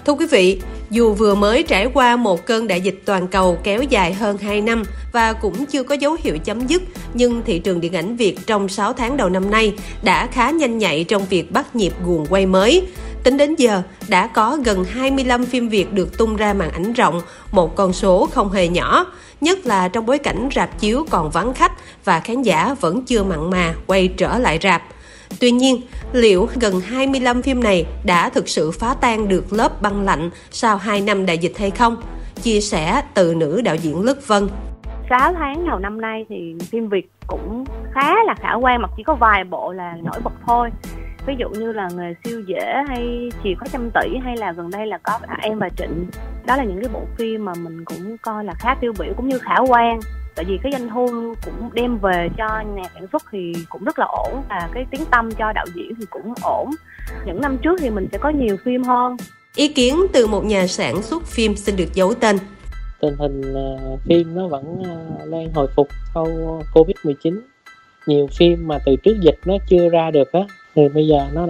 Thưa quý vị, dù vừa mới trải qua một cơn đại dịch toàn cầu kéo dài hơn 2 năm và cũng chưa có dấu hiệu chấm dứt, nhưng thị trường điện ảnh Việt trong 6 tháng đầu năm nay đã khá nhanh nhạy trong việc bắt nhịp guồng quay mới. Tính đến giờ, đã có gần 25 phim Việt được tung ra màn ảnh rộng, một con số không hề nhỏ, nhất là trong bối cảnh rạp chiếu còn vắng khách và khán giả vẫn chưa mặn mà quay trở lại rạp. Tuy nhiên, liệu gần 25 phim này đã thực sự phá tan được lớp băng lạnh sau 2 năm đại dịch hay không? Chia sẻ từ nữ đạo diễn Lức Vân. 6 tháng đầu năm nay thì phim Việt cũng khá là khả quan, mặc chỉ có vài bộ là nổi bật thôi. Ví dụ như là Nghề Siêu Dễ hay Chìa Khóa Trăm Tỷ hay là gần đây là có Em và Trịnh. Đó là những cái bộ phim mà mình cũng coi là khá tiêu biểu cũng như khả quan. Tại vì cái doanh thu cũng đem về cho nhà sản xuất thì cũng rất là ổn, và cái tiếng tăm cho đạo diễn thì cũng ổn. Những năm trước thì mình sẽ có nhiều phim hơn. Ý kiến từ một nhà sản xuất phim xin được giấu tên. Tình hình phim nó vẫn đang hồi phục sau Covid-19. Nhiều phim mà từ trước dịch nó chưa ra được á, thì bây giờ nó đã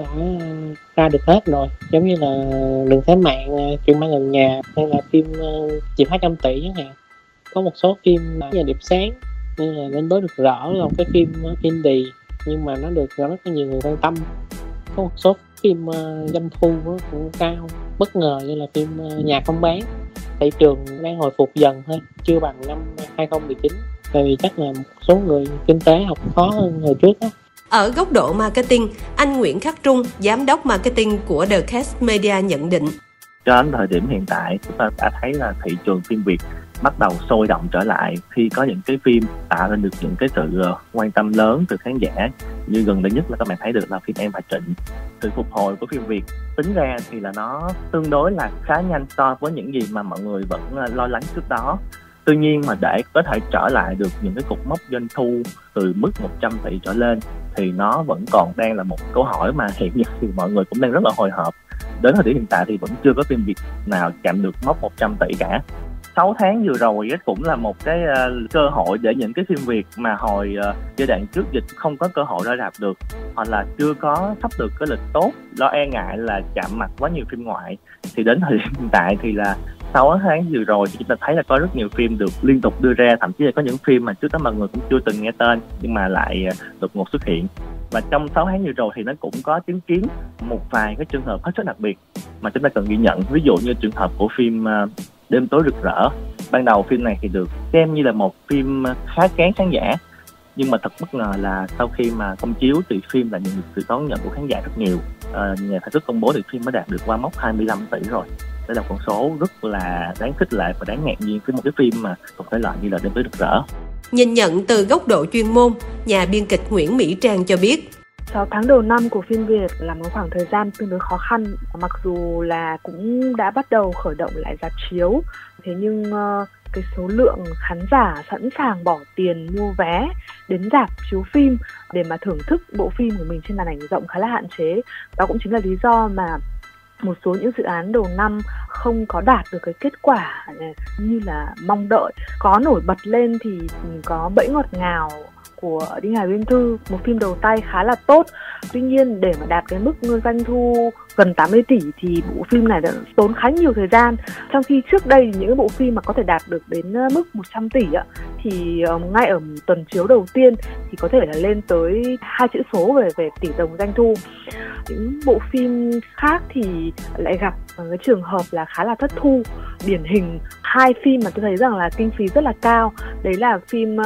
ra được hết rồi. Giống như là Đừng Thế Mạng, Chuyện Ma Gần Nhà hay là phim Chìa Khóa Trăm Tỷ chẳng hạn. Có một số phim nhà Điệp Sáng như là Đến Tối Rực Rỡ là một cái phim indie nhưng mà nó được rất là nhiều người quan tâm. Có một số phim doanh thu cũng cao bất ngờ như là phim Nhà Không Bán. Thị trường đang hồi phục dần thôi, chưa bằng năm 2019, tại vì chắc là một số người kinh tế học khó hơn hồi trước đó. Ở góc độ marketing, anh Nguyễn Khắc Trung, giám đốc marketing của The Cast Media nhận định. Cho đến thời điểm hiện tại, chúng ta đã thấy là thị trường phim Việt bắt đầu sôi động trở lại khi có những cái phim tạo ra được những cái sự quan tâm lớn từ khán giả. Như gần đây nhất là các bạn thấy được là phim Em và Trịnh. Sự phục hồi của phim Việt tính ra thì là nó tương đối là khá nhanh so với những gì mà mọi người vẫn lo lắng trước đó. Tuy nhiên mà để có thể trở lại được những cái cột mốc doanh thu từ mức 100 tỷ trở lên thì nó vẫn còn đang là một câu hỏi mà hiện giờ thì mọi người cũng đang rất là hồi hộp. Đến thời điểm hiện tại thì vẫn chưa có phim Việt nào chạm được mốc 100 tỷ cả. 6 tháng vừa rồi cũng là một cái cơ hội để những cái phim Việt mà hồi giai đoạn trước dịch không có cơ hội ra rạp được, hoặc là chưa có sắp được cái lịch tốt, lo e ngại là chạm mặt quá nhiều phim ngoại, thì đến thời điểm hiện tại thì là 6 tháng vừa rồi thì chúng ta thấy là có rất nhiều phim được liên tục đưa ra, thậm chí là có những phim mà trước đó mọi người cũng chưa từng nghe tên nhưng mà lại đột ngột xuất hiện. Và trong 6 tháng vừa rồi thì nó cũng có chứng kiến một vài cái trường hợp hết sức đặc biệt mà chúng ta cần ghi nhận. Ví dụ như trường hợp của phim Đêm Tối Rực Rỡ. Ban đầu phim này thì được xem như là một phim khá kén khán giả, nhưng mà thật bất ngờ là sau khi mà công chiếu thì phim lại nhận được sự đón nhận của khán giả rất nhiều. Nhà sản xuất công bố thì phim mới đạt được qua mốc 25 tỷ rồi. Đây là con số rất là đáng khích lệ và đáng ngạc nhiên với một cái phim mà thuộc thể loại như là Đêm Tối Rực Rỡ. Nhìn nhận từ góc độ chuyên môn, nhà biên kịch Nguyễn Mỹ Trang cho biết. 6 tháng đầu năm của phim Việt là một khoảng thời gian tương đối khó khăn, mặc dù là cũng đã bắt đầu khởi động lại rạp chiếu, thế nhưng cái số lượng khán giả sẵn sàng bỏ tiền mua vé đến rạp chiếu phim để mà thưởng thức bộ phim của mình trên màn ảnh rộng khá là hạn chế. Đó cũng chính là lý do mà một số những dự án đầu năm không có đạt được cái kết quả như là mong đợi. Có nổi bật lên thì có Bẫy Ngọt Ngào của Đinh Hải Uyên Thư, một phim đầu tay khá là tốt. Tuy nhiên để mà đạt cái mức doanh thu gần 80 tỷ thì bộ phim này đã tốn khá nhiều thời gian. Trong khi trước đây những cái bộ phim mà có thể đạt được đến mức 100 tỷ thì ngay ở tuần chiếu đầu tiên thì có thể là lên tới 2 chữ số về tỷ đồng doanh thu. Những bộ phim khác thì lại gặp cái trường hợp là khá là thất thu. Điển hình 2 phim mà tôi thấy rằng là kinh phí rất là cao, đấy là phim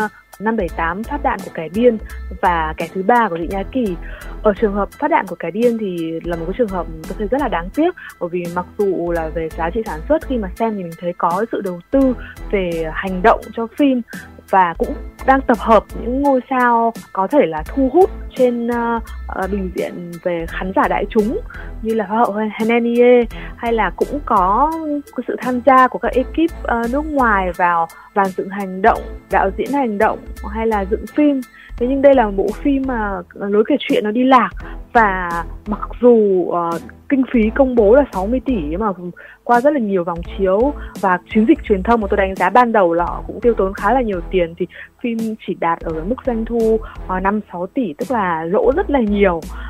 578 Phát Đạn Của Kẻ Điên và Kẻ Thứ Ba của Trịnh Nhã Kỳ. Ở trường hợp Phát Đạn Của Kẻ Điên thì là một cái trường hợp tôi thấy rất là đáng tiếc, bởi vì mặc dù là về giá trị sản xuất khi mà xem thì mình thấy có sự đầu tư về hành động cho phim và cũng đang tập hợp những ngôi sao có thể là thu hút trên bình diện về khán giả đại chúng như là Hoa hậu Henenie, hay là cũng có sự tham gia của các ekip nước ngoài vào dàn dựng hành động, đạo diễn hành động hay là dựng phim. Thế nhưng đây là một bộ phim mà lối kể chuyện nó đi lạc, và mặc dù kinh phí công bố là 60 tỷ mà qua rất là nhiều vòng chiếu và chiến dịch truyền thông mà tôi đánh giá ban đầu là họ cũng tiêu tốn khá là nhiều tiền, thì phim chỉ đạt ở mức doanh thu 5-6 tỷ, tức là lỗ rất là nhiều.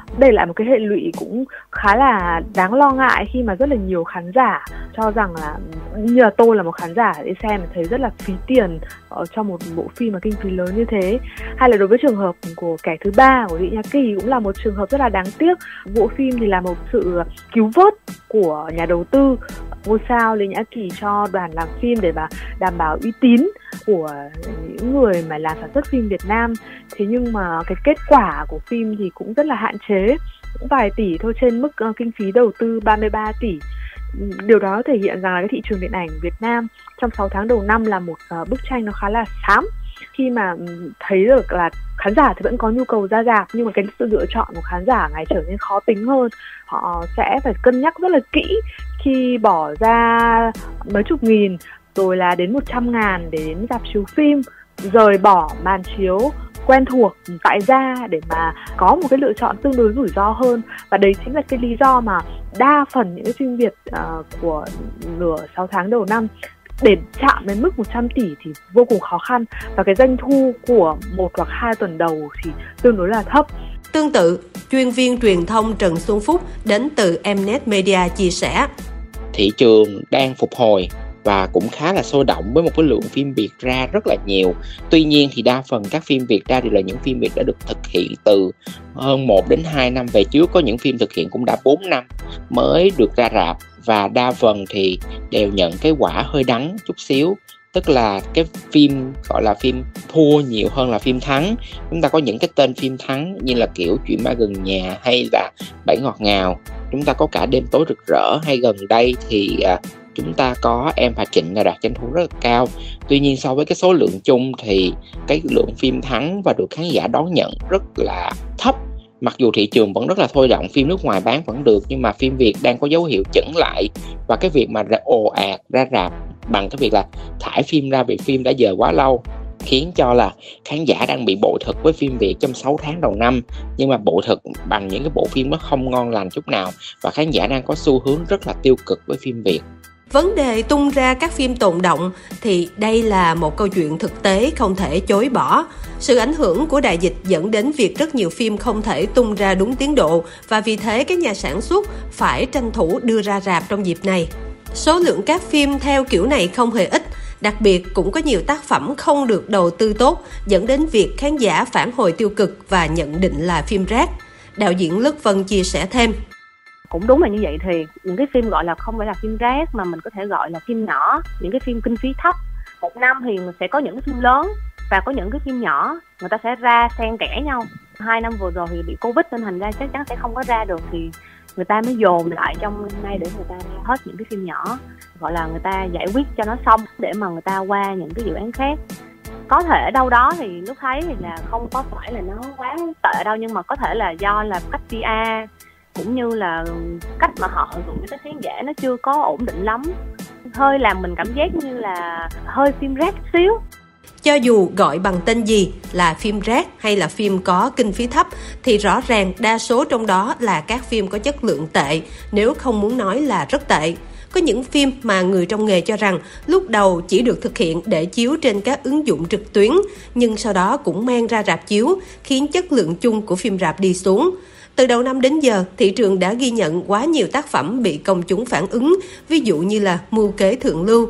Đây là một cái hệ lụy cũng khá là đáng lo ngại khi mà rất là nhiều khán giả cho rằng là, như là tôi là một khán giả đi xem thấy rất là phí tiền cho một bộ phim mà kinh phí lớn như thế. Hay là đối với trường hợp của Kẻ Thứ Ba của Lý Nhã Kỳ cũng là một trường hợp rất là đáng tiếc. Bộ phim thì là một sự cứu vớt của nhà đầu tư, ngôi sao Lý Nhã Kỳ cho đoàn làm phim để mà đảm bảo uy tín của những người mà làm sản xuất phim Việt Nam. Thế nhưng mà cái kết quả của phim thì cũng rất là hạn chế, cũng vài tỷ thôi trên mức kinh phí đầu tư 33 tỷ. Điều đó thể hiện rằng là cái thị trường điện ảnh Việt Nam trong 6 tháng đầu năm là một bức tranh nó khá là xám, khi mà thấy được là khán giả thì vẫn có nhu cầu ra rạp, nhưng mà cái sự lựa chọn của khán giả ngày trở nên khó tính hơn. Họ sẽ phải cân nhắc rất là kỹ khi bỏ ra mấy chục nghìn rồi là đến 100.000 để đến rạp chiếu phim, rời bỏ màn chiếu quen thuộc tại gia để mà có một cái lựa chọn tương đối rủi ro hơn. Và đấy chính là cái lý do mà đa phần những cái phim Việt của nửa 6 tháng đầu năm để chạm đến mức 100 tỷ thì vô cùng khó khăn, và cái doanh thu của 1 hoặc 2 tuần đầu thì tương đối là thấp. Tương tự, chuyên viên truyền thông Trần Xuân Phúc đến từ Mnet Media chia sẻ: thị trường đang phục hồi và cũng khá là sôi động với một cái lượng phim Việt ra rất là nhiều. Tuy nhiên thì đa phần các phim Việt ra đều là những phim Việt đã được thực hiện từ hơn 1 đến 2 năm về trước. Có những phim thực hiện cũng đã 4 năm mới được ra rạp, và đa phần thì đều nhận cái quả hơi đắng chút xíu. Tức là cái phim gọi là phim thua nhiều hơn là phim thắng. Chúng ta có những cái tên phim thắng như là kiểu Chuyện Ma Gần Nhà hay là Bảy Ngọt Ngào. Chúng ta có cả Đêm Tối Rực Rỡ, hay gần đây thì chúng ta có Em Và Trịnh là đạt doanh thu rất là cao. Tuy nhiên so với cái số lượng chung thì cái lượng phim thắng và được khán giả đón nhận rất là thấp. Mặc dù thị trường vẫn rất là sôi động, phim nước ngoài bán vẫn được, nhưng mà phim Việt đang có dấu hiệu chững lại. Và cái việc mà ồ ạt ra rạp bằng cái việc là thải phim ra vì phim đã dời quá lâu, khiến cho là khán giả đang bị bội thực với phim Việt trong 6 tháng đầu năm. Nhưng mà bội thực bằng những cái bộ phim nó không ngon lành chút nào, và khán giả đang có xu hướng rất là tiêu cực với phim Việt. Vấn đề tung ra các phim tồn động thì đây là một câu chuyện thực tế không thể chối bỏ. Sự ảnh hưởng của đại dịch dẫn đến việc rất nhiều phim không thể tung ra đúng tiến độ, và vì thế các nhà sản xuất phải tranh thủ đưa ra rạp trong dịp này. Số lượng các phim theo kiểu này không hề ít, đặc biệt cũng có nhiều tác phẩm không được đầu tư tốt, dẫn đến việc khán giả phản hồi tiêu cực và nhận định là phim rác. Đạo diễn Lất Vân chia sẻ thêm: cũng đúng là như vậy, thì những cái phim gọi là không phải là phim rác mà mình có thể gọi là phim nhỏ, những cái phim kinh phí thấp. Một năm thì sẽ có những cái phim lớn và có những cái phim nhỏ, người ta sẽ ra xen kẽ nhau. 2 năm vừa rồi thì bị Covid nên thành ra chắc chắn sẽ không có ra được, thì người ta mới dồn lại trong năm nay để người ta ra hết những cái phim nhỏ, gọi là người ta giải quyết cho nó xong để mà người ta qua những cái dự án khác. Có thể đâu đó thì lúc thấy thì là không có phải là nó quá tệ đâu, nhưng mà có thể là do là cách PR cũng như là cách mà họ gửi tới khán giả nó chưa có ổn định lắm, hơi làm mình cảm giác như là hơi phim rác xíu. Cho dù gọi bằng tên gì là phim rác hay là phim có kinh phí thấp thì rõ ràng đa số trong đó là các phim có chất lượng tệ, nếu không muốn nói là rất tệ. Có những phim mà người trong nghề cho rằng lúc đầu chỉ được thực hiện để chiếu trên các ứng dụng trực tuyến, nhưng sau đó cũng mang ra rạp chiếu, khiến chất lượng chung của phim rạp đi xuống. Từ đầu năm đến giờ, thị trường đã ghi nhận quá nhiều tác phẩm bị công chúng phản ứng, ví dụ như là Mưu Kế Thượng Lưu,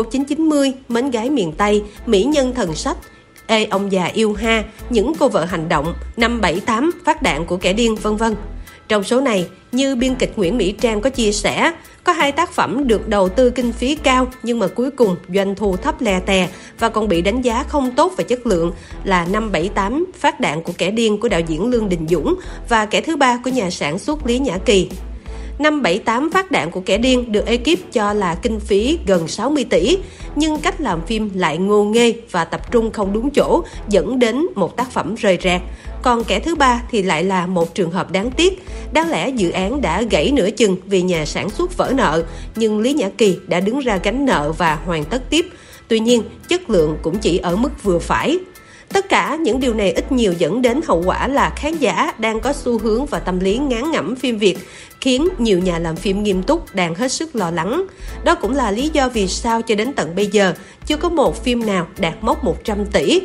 1990, Mến Gái Miền Tây, Mỹ Nhân Thần Sách, Ê Ông Già Yêu Ha, Những Cô Vợ Hành Động, 578, Phát Đạn Của Kẻ Điên, v.v. Trong số này, như biên kịch Nguyễn Mỹ Trang có chia sẻ, có 2 tác phẩm được đầu tư kinh phí cao nhưng mà cuối cùng doanh thu thấp lè tè và còn bị đánh giá không tốt về chất lượng là 578, Phát Đạn Của Kẻ Điên của đạo diễn Lương Đình Dũng và Kẻ Thứ Ba của nhà sản xuất Lý Nhã Kỳ. 578 Phát Đạn Của Kẻ Điên được ekip cho là kinh phí gần 60 tỷ, nhưng cách làm phim lại ngô nghê và tập trung không đúng chỗ, dẫn đến một tác phẩm rời rạc. Còn Kẻ Thứ Ba thì lại là một trường hợp đáng tiếc. Đáng lẽ dự án đã gãy nửa chừng vì nhà sản xuất vỡ nợ, nhưng Lý Nhã Kỳ đã đứng ra gánh nợ và hoàn tất tiếp. Tuy nhiên, chất lượng cũng chỉ ở mức vừa phải. Tất cả những điều này ít nhiều dẫn đến hậu quả là khán giả đang có xu hướng và tâm lý ngán ngẩm phim Việt, khiến nhiều nhà làm phim nghiêm túc đang hết sức lo lắng. Đó cũng là lý do vì sao cho đến tận bây giờ chưa có một phim nào đạt mốc 100 tỷ.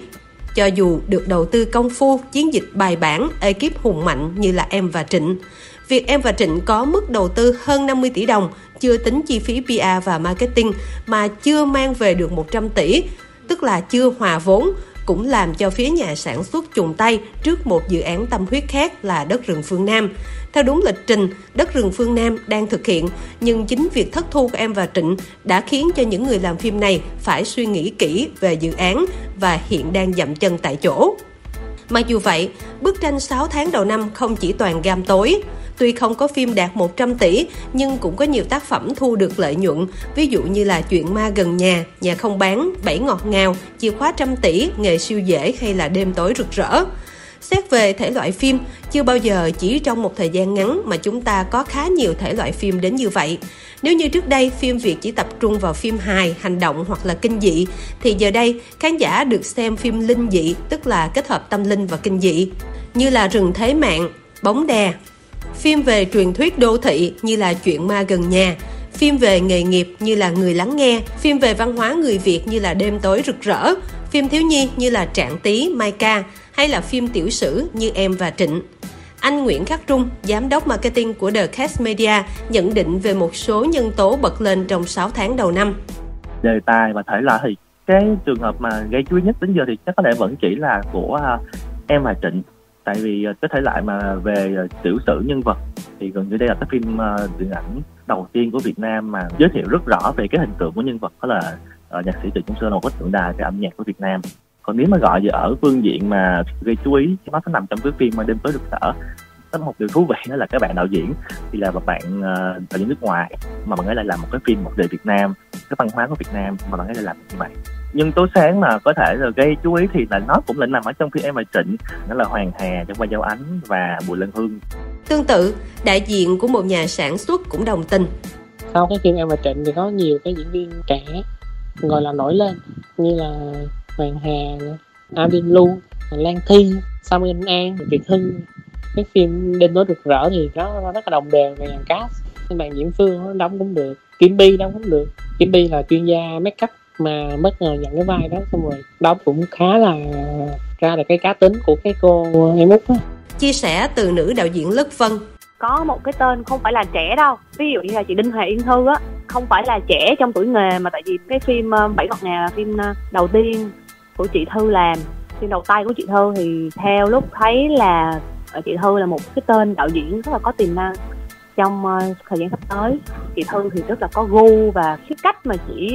cho dù được đầu tư công phu, chiến dịch bài bản, ekip hùng mạnh như là Em và Trịnh. Việc Em và Trịnh có mức đầu tư hơn 50 tỷ đồng, chưa tính chi phí PR và marketing mà chưa mang về được 100 tỷ, tức là chưa hòa vốn, cũng làm cho phía nhà sản xuất chùng tay trước một dự án tâm huyết khác là Đất rừng phương Nam. Theo đúng lịch trình, Đất rừng phương Nam đang thực hiện, nhưng chính việc thất thu của Em và Trịnh đã khiến cho những người làm phim này phải suy nghĩ kỹ về dự án và hiện đang dậm chân tại chỗ. Mặc dù vậy, bức tranh 6 tháng đầu năm không chỉ toàn gam tối. Tuy không có phim đạt 100 tỷ, nhưng cũng có nhiều tác phẩm thu được lợi nhuận, ví dụ như là Chuyện ma gần nhà, Nhà không bán, Bảy ngọt ngào, Chìa khóa trăm tỷ, Nghề siêu dễ hay là Đêm tối rực rỡ. Xét về thể loại phim, chưa bao giờ chỉ trong một thời gian ngắn mà chúng ta có khá nhiều thể loại phim đến như vậy. Nếu như trước đây phim Việt chỉ tập trung vào phim hài, hành động hoặc là kinh dị, thì giờ đây khán giả được xem phim linh dị, tức là kết hợp tâm linh và kinh dị, như là Rừng Thế Mạng, Bóng Đè. Phim về truyền thuyết đô thị như là Chuyện ma gần nhà, phim về nghề nghiệp như là Người lắng nghe, phim về văn hóa người Việt như là Đêm tối rực rỡ, phim thiếu nhi như là Trạng Tí, Mai Ca, hay là phim tiểu sử như Em và Trịnh. Anh Nguyễn Khắc Trung, giám đốc marketing của The Cast Media, nhận định về một số nhân tố bật lên trong 6 tháng đầu năm. Đề tài và thể loại thì cái trường hợp mà gây chú ý nhất đến giờ thì chắc có lẽ vẫn chỉ là của Em và Trịnh. Tại vì cái thể loại mà về tiểu sử nhân vật thì gần như đây là cái phim điện ảnh đầu tiên của Việt Nam mà giới thiệu rất rõ về cái hình tượng của nhân vật, đó là nhạc sĩ Trịnh Công Sơn, là một cái tượng đài về âm nhạc của Việt Nam. Còn nếu mà gọi về ở phương diện mà gây chú ý, nó sẽ nằm trong cái phim Đêm tối rực rỡ. Có một điều thú vị đó là các bạn đạo diễn thì là một bạn đạo diễn nước ngoài mà bạn ấy lại làm một cái phim một đời Việt Nam, cái văn hóa của Việt Nam mà bạn ấy lại làm như vậy. Nhưng tố sáng mà có thể là gây chú ý thì là nó cũng lại nằm ở trong phim Em và Trịnh, đó là Hoàng Hà trong vai Giao Ánh và Bùi Lan Hương. Tương tự, đại diện của một nhà sản xuất cũng đồng tình. Sau cái phim Em và Trịnh thì có nhiều cái diễn viên trẻ gọi là nổi lên như là Hoàng Hà, Avin Lu, Lan Thi, Samuel An, Việt Hưng. Cái phim Đêm tối rực rỡ thì nó rất là đồng đều về dàn cast. Các bạn diễn Phương đóng cũng được, Kim Bi đóng cũng được. Kim Bi là chuyên gia make up mà bất ngờ nhận cái vai đó, xong rồi đóng cũng khá là ra được cái cá tính của cái cô em Út á. Chia sẻ từ nữ đạo diễn Lất Vân. Có một cái tên không phải là trẻ đâu, ví dụ như là chị Đinh Hề Yên Thư á, không phải là trẻ trong tuổi nghề, mà tại vì cái phim Bảy ngọt ngào là phim đầu tiên của chị Thư làm, phim đầu tay của chị Thư, thì theo lúc thấy là chị Thư là một cái tên đạo diễn rất là có tiềm năng. Trong thời gian sắp tới, chị Thư thì rất là có gu, và cái cách mà chỉ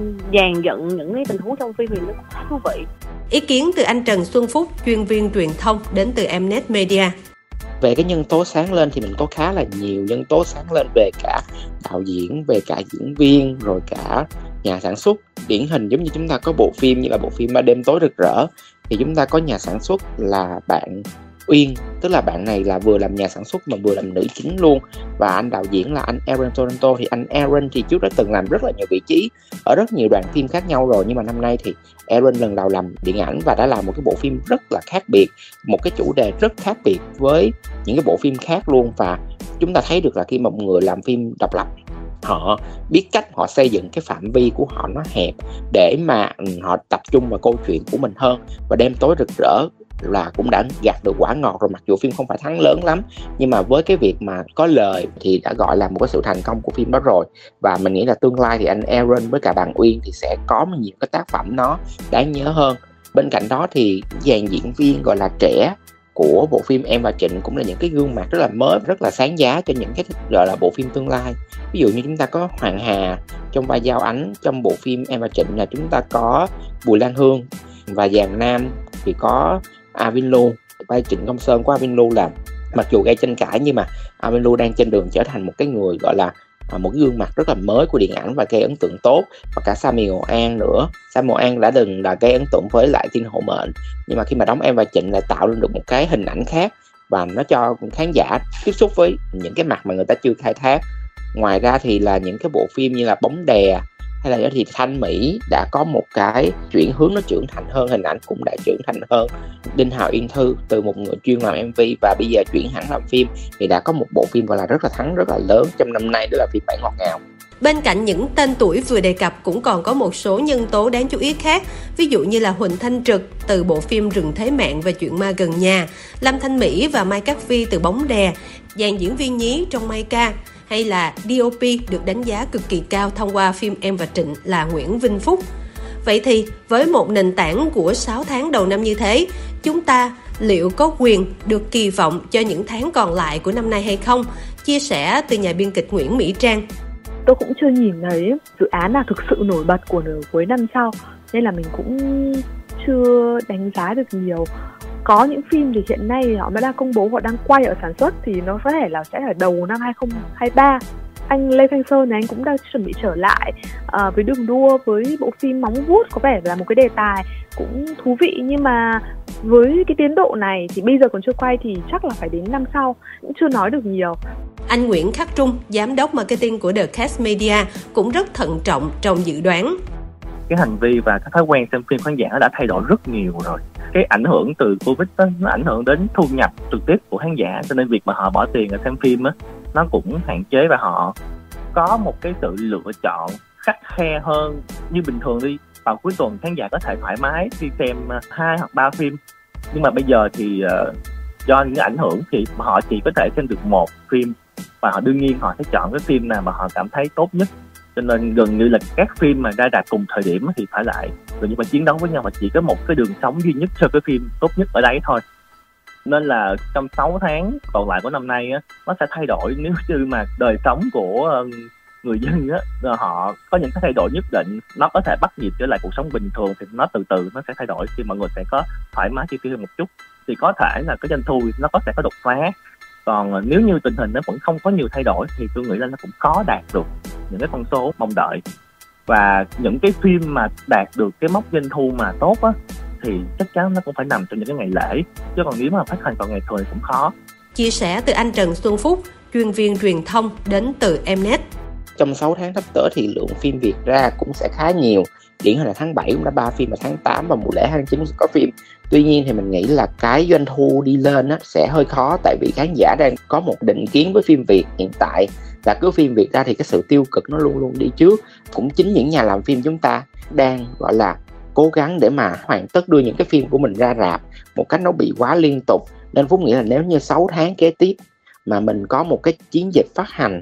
dàn dựng những cái tình huống trong phim thì nó cũng khá thú vị. Ý kiến từ anh Trần Xuân Phúc, chuyên viên truyền thông đến từ Mnet Media. Về cái nhân tố sáng lên thì mình có khá là nhiều nhân tố sáng lên về cả đạo diễn, về cả diễn viên, rồi cả nhà sản xuất. Điển hình giống như chúng ta có bộ phim như là bộ phim Đêm tối rực rỡ thì chúng ta có nhà sản xuất là bạn Uyên, tức là bạn này là vừa làm nhà sản xuất mà vừa làm nữ chính luôn, và anh đạo diễn là anh Aaron Toronto. Thì anh Aaron thì trước đã từng làm rất là nhiều vị trí ở rất nhiều đoàn phim khác nhau rồi, nhưng mà năm nay thì Aaron lần đầu làm điện ảnh và đã làm một cái bộ phim rất là khác biệt, một cái chủ đề rất khác biệt với những cái bộ phim khác luôn. Và chúng ta thấy được là khi mà một người làm phim độc lập, họ biết cách họ xây dựng cái phạm vi của họ nó hẹp để mà họ tập trung vào câu chuyện của mình hơn. Và Đêm tối rực rỡ là cũng đã gặt được quả ngọt rồi, mặc dù phim không phải thắng lớn lắm, nhưng mà với cái việc mà có lời thì đã gọi là một cái sự thành công của phim đó rồi. Và mình nghĩ là tương lai thì anh Aaron với cả bạn Uyên thì sẽ có nhiều cái tác phẩm nó đáng nhớ hơn. Bên cạnh đó thì dàn diễn viên gọi là trẻ của bộ phim Em và Trịnh cũng là những cái gương mặt rất là mới, rất là sáng giá cho những cái gọi là bộ phim tương lai. Ví dụ như chúng ta có Hoàng Hà trong vai Giao Ánh trong bộ phim Em và Trịnh, là chúng ta có Bùi Lan Hương, và dàn nam thì có Avin Lu. Vai Trịnh Công Sơn của Avin Lu là mặc dù gây tranh cãi nhưng mà Avin Lu đang trên đường trở thành một cái người gọi là một cái gương mặt rất là mới của điện ảnh và gây ấn tượng tốt. Và cả Samuel An nữa. Samuel An đã từng là gây ấn tượng với lại Thiên Hộ Mệnh, nhưng mà khi mà đóng Em và Trịnh lại tạo lên được một cái hình ảnh khác và nó cho khán giả tiếp xúc với những cái mặt mà người ta chưa khai thác. Ngoài ra thì là những cái bộ phim như là Bóng Đè hay là thì Thanh Mỹ đã có một cái chuyển hướng nó trưởng thành hơn, hình ảnh cũng đã trưởng thành hơn. Đinh Hào Yên Thư từ một người chuyên làm MV và bây giờ chuyển hẳn làm phim thì đã có một bộ phim gọi là rất là thắng, rất là lớn trong năm nay, đó là phim Bảy ngọt ngào. Bên cạnh những tên tuổi vừa đề cập cũng còn có một số nhân tố đáng chú ý khác, ví dụ như là Huỳnh Thanh Trực từ bộ phim Rừng Thế Mạng và Chuyện Ma Gần Nhà, Lâm Thanh Mỹ và Mai Cát Phi từ Bóng Đè, dàn diễn viên nhí trong Mai Ca, hay là DOP được đánh giá cực kỳ cao thông qua phim Em và Trịnh là Nguyễn Vinh Phúc. Vậy thì với một nền tảng của 6 tháng đầu năm như thế, chúng ta liệu có quyền được kỳ vọng cho những tháng còn lại của năm nay hay không? Chia sẻ từ nhà biên kịch Nguyễn Mỹ Trang. Tôi cũng chưa nhìn thấy dự án nào thực sự nổi bật của nửa cuối năm sau, nên là mình cũng chưa đánh giá được nhiều. Có những phim thì hiện nay họ mới đang công bố họ đang quay ở sản xuất thì nó có thể là sẽ ở đầu năm 2023. Anh Lê Thanh Sơn này anh cũng đang chuẩn bị trở lại với Đường Đua, với bộ phim Móng Vuốt, có vẻ là một cái đề tài cũng thú vị, nhưng mà với cái tiến độ này thì bây giờ còn chưa quay thì chắc là phải đến năm sau, cũng chưa nói được nhiều. Anh Nguyễn Khắc Trung, giám đốc marketing của The Cast Media cũng rất thận trọng trong dự đoán. Cái hành vi và cái thói quen xem phim khán giả đã thay đổi rất nhiều rồi. Cái ảnh hưởng từ Covid đó, nó ảnh hưởng đến thu nhập trực tiếp của khán giả, cho nên việc mà họ bỏ tiền để xem phim á, nó cũng hạn chế và họ có một cái sự lựa chọn khắt khe hơn. Như bình thường đi, vào cuối tuần khán giả có thể thoải mái đi xem 2 hoặc 3 phim, nhưng mà bây giờ thì do những ảnh hưởng thì họ chỉ có thể xem được một phim, và họ đương nhiên họ sẽ chọn cái phim nào mà họ cảm thấy tốt nhất. Cho nên gần như là các phim mà ra rạp cùng thời điểm thì phải lại gần như mà chiến đấu với nhau, và chỉ có một cái đường sống duy nhất cho cái phim tốt nhất ở đấy thôi. Nên là trong 6 tháng còn lại của năm nay á, nó sẽ thay đổi nếu như mà đời sống của người dân á, họ có những cái thay đổi nhất định, nó có thể bắt nhịp trở lại cuộc sống bình thường thì nó từ từ nó sẽ thay đổi, thì mọi người sẽ có thoải mái chi tiêu hơn một chút, thì có thể là cái doanh thu nó sẽ có đột phá. Còn nếu như tình hình nó vẫn không có nhiều thay đổi thì tôi nghĩ là nó cũng khó đạt được những cái con số mong đợi. Và những cái phim mà đạt được cái mốc doanh thu mà tốt á thì chắc chắn nó cũng phải nằm trong những cái ngày lễ, chứ còn nếu mà phát hành vào ngày thường thì cũng khó. Chia sẻ từ anh Trần Xuân Phúc, chuyên viên truyền thông đến từ Mnet. Trong 6 tháng sắp tới thì lượng phim Việt ra cũng sẽ khá nhiều. Điển hình là tháng 7 cũng đã 3 phim, và tháng 8 và mùa lễ 29 sẽ có phim. Tuy nhiên thì mình nghĩ là cái doanh thu đi lên á, sẽ hơi khó, tại vì khán giả đang có một định kiến với phim Việt hiện tại là cứ phim Việt ra thì cái sự tiêu cực nó luôn luôn đi trước. Cũng chính những nhà làm phim chúng ta đang gọi là cố gắng để mà hoàn tất đưa những cái phim của mình ra rạp một cách nó bị quá liên tục. Nên Phúc nghĩ là nếu như 6 tháng kế tiếp mà mình có một cái chiến dịch phát hành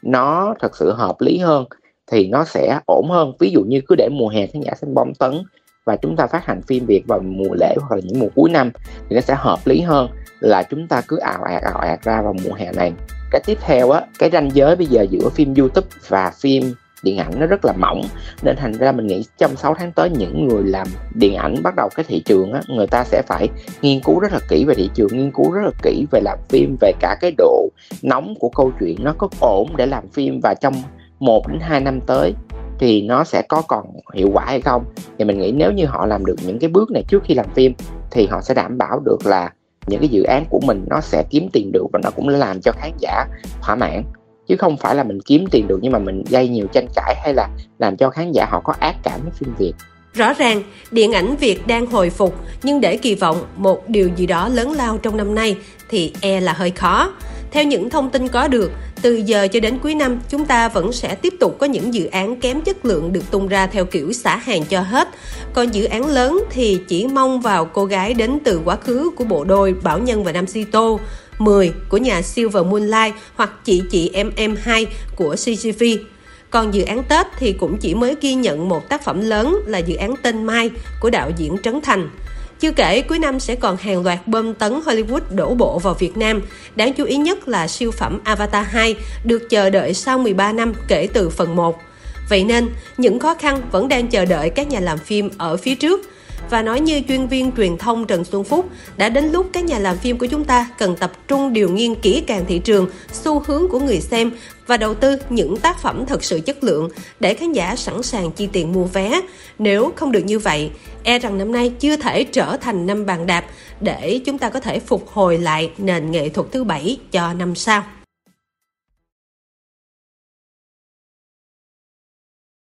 nó thật sự hợp lý hơn thì nó sẽ ổn hơn. Ví dụ như cứ để mùa hè khán giả xem bom tấn và chúng ta phát hành phim Việt vào mùa lễ hoặc là những mùa cuối năm thì nó sẽ hợp lý hơn là chúng ta cứ ào ạt ra vào mùa hè này. Cái tiếp theo á, cái ranh giới bây giờ giữa phim YouTube và phim điện ảnh nó rất là mỏng, nên thành ra mình nghĩ trong 6 tháng tới những người làm điện ảnh bắt đầu cái thị trường á, người ta sẽ phải nghiên cứu rất là kỹ về thị trường, nghiên cứu rất là kỹ về làm phim, về cả cái độ nóng của câu chuyện nó có ổn để làm phim, và trong 1 đến 2 năm tới thì nó sẽ có còn hiệu quả hay không. Thì mình nghĩ nếu như họ làm được những cái bước này trước khi làm phim thì họ sẽ đảm bảo được là những cái dự án của mình nó sẽ kiếm tiền được và nó cũng làm cho khán giả thỏa mãn, chứ không phải là mình kiếm tiền được nhưng mà mình gây nhiều tranh cãi hay là làm cho khán giả họ có ác cảm với phim Việt. Rõ ràng, điện ảnh Việt đang hồi phục, nhưng để kỳ vọng một điều gì đó lớn lao trong năm nay thì là hơi khó. Theo những thông tin có được, từ giờ cho đến cuối năm, chúng ta vẫn sẽ tiếp tục có những dự án kém chất lượng được tung ra theo kiểu xả hàng cho hết. Còn dự án lớn thì chỉ mong vào cô gái đến từ quá khứ của bộ đôi Bảo Nhân và Nam Sito, 10 của nhà Silver Moonlight hoặc Chị Em 2 của CGV. Còn dự án Tết thì cũng chỉ mới ghi nhận một tác phẩm lớn là dự án Tên Mai của đạo diễn Trấn Thành. Chưa kể, cuối năm sẽ còn hàng loạt bom tấn Hollywood đổ bộ vào Việt Nam. Đáng chú ý nhất là siêu phẩm Avatar 2 được chờ đợi sau 13 năm kể từ phần 1. Vậy nên, những khó khăn vẫn đang chờ đợi các nhà làm phim ở phía trước. Và nói như chuyên viên truyền thông Trần Xuân Phúc, đã đến lúc các nhà làm phim của chúng ta cần tập trung điều nghiên kỹ càng thị trường, xu hướng của người xem và đầu tư những tác phẩm thật sự chất lượng để khán giả sẵn sàng chi tiền mua vé. Nếu không được như vậy, rằng năm nay chưa thể trở thành năm bàn đạp để chúng ta có thể phục hồi lại nền nghệ thuật thứ 7 cho năm sau.